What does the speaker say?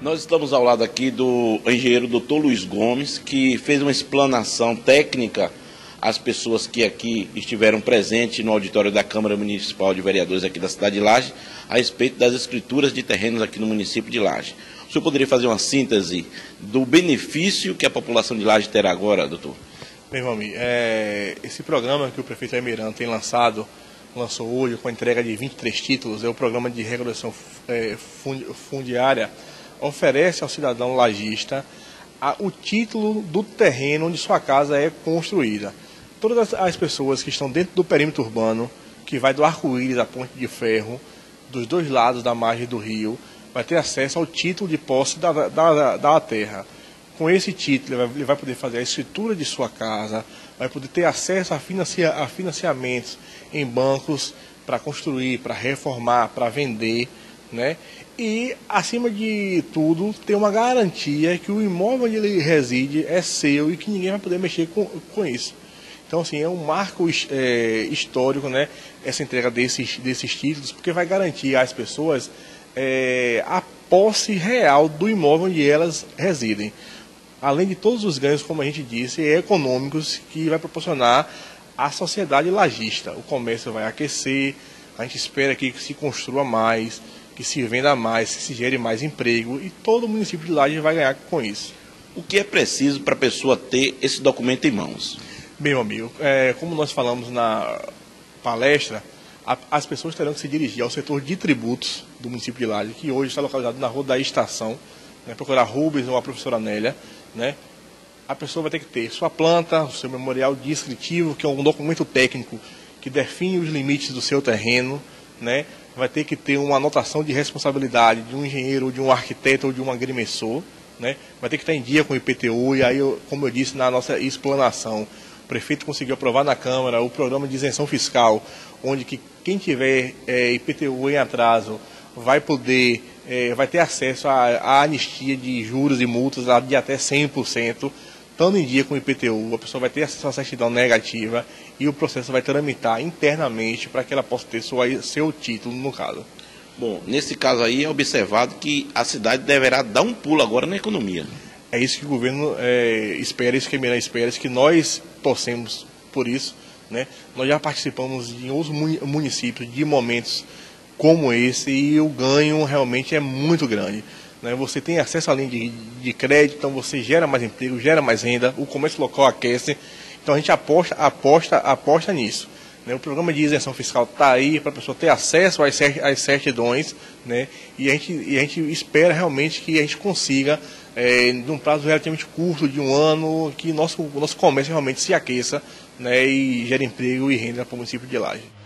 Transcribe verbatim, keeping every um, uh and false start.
Nós estamos ao lado aqui do engenheiro doutor Luiz Gomes, que fez uma explanação técnica às pessoas que aqui estiveram presentes no auditório da Câmara Municipal de Vereadores aqui da cidade de Laje, a respeito das escrituras de terrenos aqui no município de Laje. O senhor poderia fazer uma síntese do benefício que a população de Laje terá agora, doutor? Bem, meu amigo, é, esse programa que o prefeito Emirano tem lançado, lançou hoje com a entrega de vinte e três títulos, é o programa de regulação é, fundiária, oferece ao cidadão lajista a, o título do terreno onde sua casa é construída. Todas as pessoas que estão dentro do perímetro urbano, que vai do Arco-Íris à Ponte de Ferro, dos dois lados da margem do rio, vai ter acesso ao título de posse da, da, da terra. Com esse título, ele vai, ele vai poder fazer a escritura de sua casa, vai poder ter acesso a, financia, a financiamentos em bancos para construir, para reformar, para vender, né? E, acima de tudo, ter uma garantia que o imóvel onde ele reside é seu e que ninguém vai poder mexer com, com isso. Então, assim, é um marco é, histórico, né, essa entrega desses, desses títulos, porque vai garantir às pessoas é, a posse real do imóvel onde elas residem. Além de todos os ganhos, como a gente disse, econômicos que vai proporcionar à sociedade lajista. O comércio vai aquecer, a gente espera que se construa mais, que se venda mais, que se gere mais emprego e todo o município de Laje vai ganhar com isso. O que é preciso para a pessoa ter esse documento em mãos? Bem, meu amigo, é, como nós falamos na palestra, a, as pessoas terão que se dirigir ao setor de tributos do município de Laje, que hoje está localizado na Rua da Estação, né, procurar Rubens ou a professora Nélia, né? A pessoa vai ter que ter sua planta, o seu memorial descritivo, que é um documento técnico que define os limites do seu terreno, né? Vai ter que ter uma anotação de responsabilidade de um engenheiro, de um arquiteto ou de um agrimensor, né? Vai ter que estar em dia com o I P T U, e aí, como eu disse na nossa explanação, o prefeito conseguiu aprovar na Câmara o programa de isenção fiscal, onde que quem tiver é, I P T U em atraso vai poder, é, vai ter acesso à, à anistia de juros e multas de até cem por cento, estando em dia com o I P T U, a pessoa vai ter acesso à certidão negativa e o processo vai tramitar internamente para que ela possa ter sua, seu título, no caso. Bom, nesse caso aí é observado que a cidade deverá dar um pulo agora na economia. É isso que o governo é, espera, isso que a Emirano espera, isso que nós torcemos por isso, né? Nós já participamos de outros municípios de momentos como esse e o ganho realmente é muito grande. Você tem acesso à linha de, de crédito, então você gera mais emprego, gera mais renda, o comércio local aquece, então a gente aposta, aposta, aposta nisso. Né? O programa de isenção fiscal está aí para a pessoa ter acesso às, às certidões, né? e, a gente, e a gente espera realmente que a gente consiga, é, num prazo relativamente curto, de um ano, que nosso, o nosso comércio realmente se aqueça, né? E gere emprego e renda para o município de Laje.